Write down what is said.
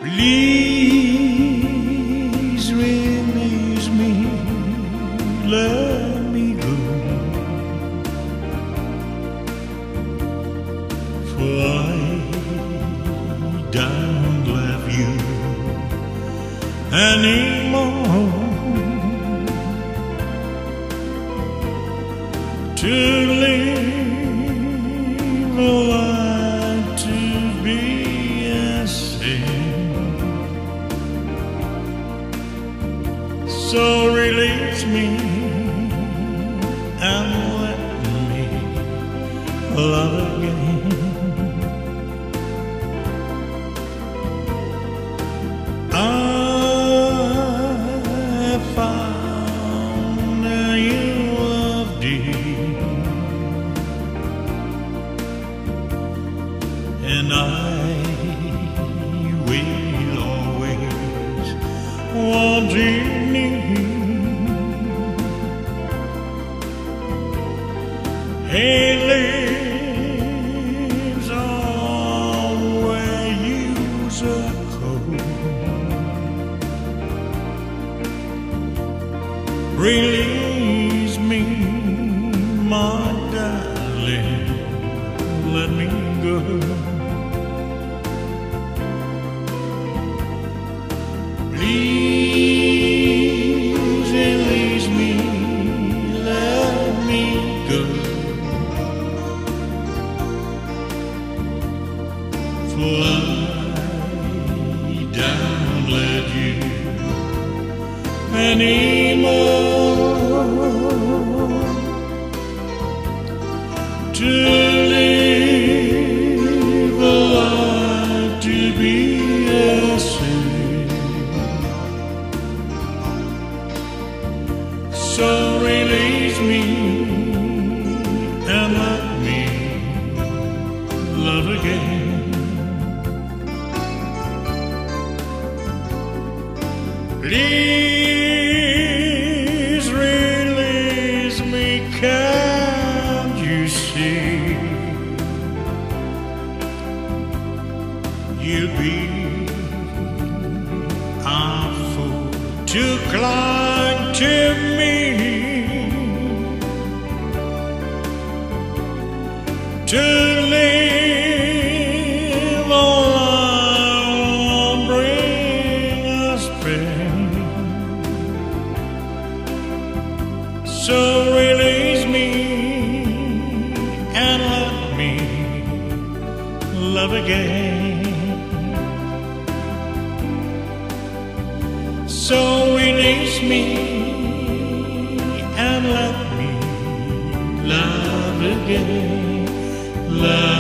Please release me, let me go, for I don't love you anymore. To live a life to be a sin, so release me and let me love again. I found you love deep, and I will always want you near. He lives on where you's a cold. Release me, my darling, let me go. Please release me, let me go, for I don't let you anymore. To live a life to be a sin, so release me and let me love again. Please release me, can't you see? You'd be a fool to cling to me, to live all alone bring us pain. So release me and let me love again. So release me and let me love again. Love